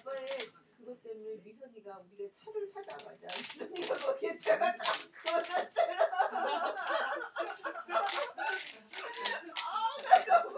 아빠의 그것 때문에 미선이가 우리가 차를 사자마자 미선이가 거기에다가 딱 그어놨잖아. 나 너무